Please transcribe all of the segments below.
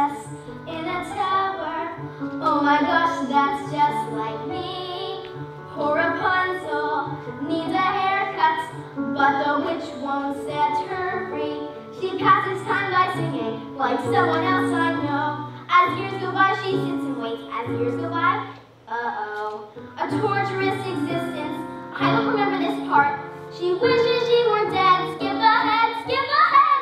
princess in a tower. Oh my gosh, that's just like me. Poor Rapunzel needs a haircut, but the witch won't set her free. She passes time by singing like someone else I know. As years go by, she sits and waits. As years go by, a torturous existence. I don't remember this part. She wishes she were dead. Skip ahead, skip ahead.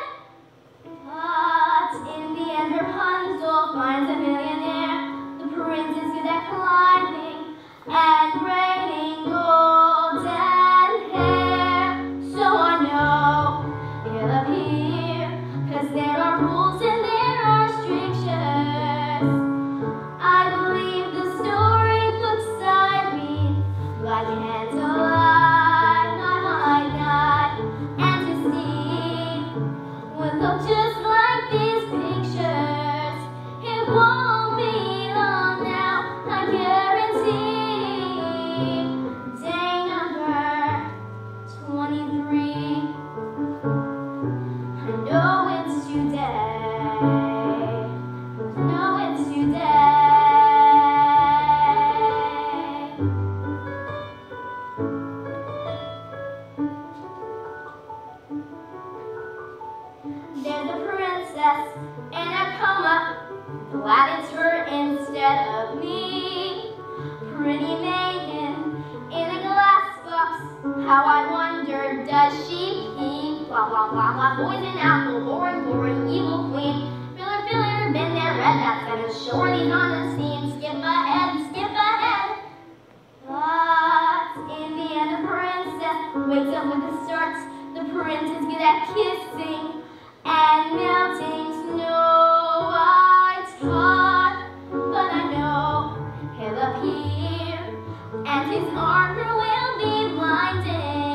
But in the end, Rapunzel finds a millionaire. The prince is good at climbing and braiding golden hair. So I know he'll appear, 'cause there are rules and there are strictures. I believe the storybooks I read, like candlelight, night, night, and to see would look just like these pictures. It won't be long now, I guarantee. Day number 23. I know it's today. I know it's today. There's a princess in a coma. Glad it's her instead of me. Pretty maiden in a glass box. How I wonder, does she pee? Blah, blah, blah, blah. Poison apple, boring, boring, evil queen. Filler, been there, read that sentence. Shorty's on the scene. Skip ahead, skip ahead. But in the end, the princess wakes up with the starts. The prince is good at kissing and melting Snow White's heart. But I know he'll appear, and his armor will be blinding.